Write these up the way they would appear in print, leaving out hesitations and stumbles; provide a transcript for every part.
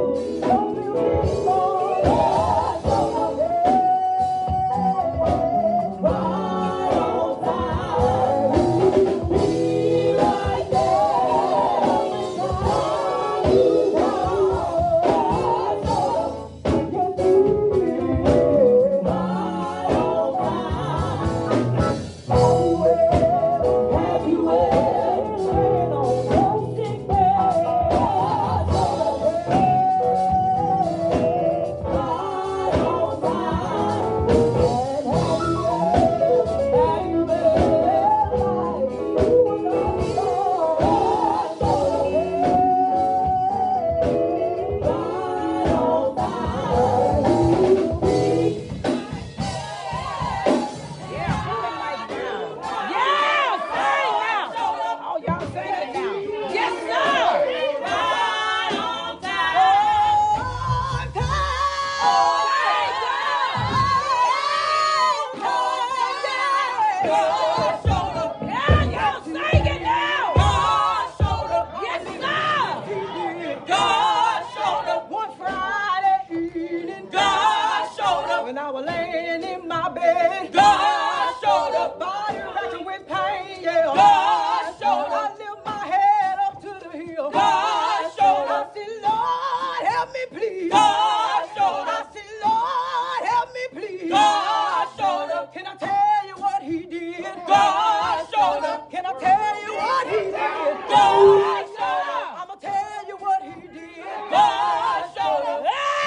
When I was laying in my bed, God showed up. Body racking with pain, yeah. God showed up. I lift my head up to the hill. God showed up. I said, Lord, help me, please. God showed up. I said, Lord, help me, please. God showed up. Can I tell you what he did? God showed up. Can I tell you what he did? God showed up. I'ma tell you what he did. God showed up.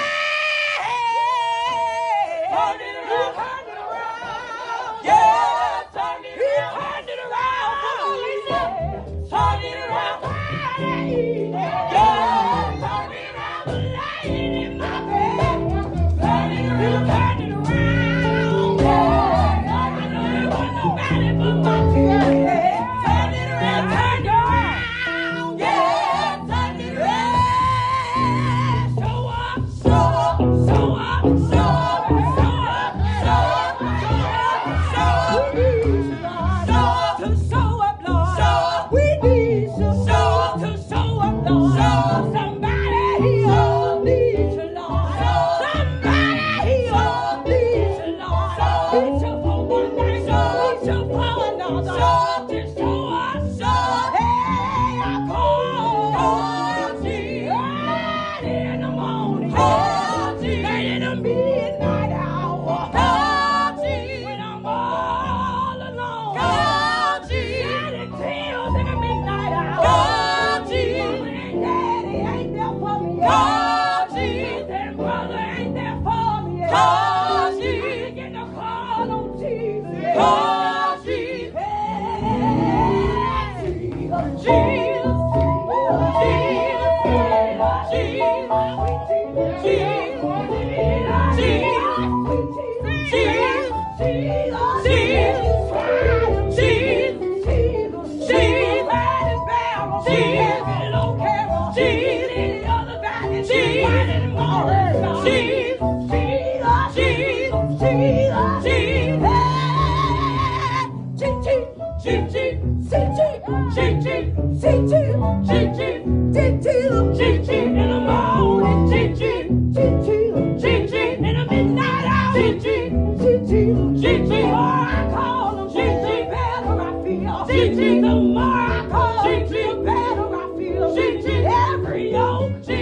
Turn it around. Turn it around. Yeah, turn it around. Turn it around. Come on, Lisa. Turn it around. Yeah, turn it around. Laying in my bed. Turn it around. Turn it around. Yeah, I know it wasn't nobody but my tears. Turn it around. Turn it around. Yeah, turn it around. Show up. Show up. Show up. Show up. The more I call, the better I feel. Every yoke.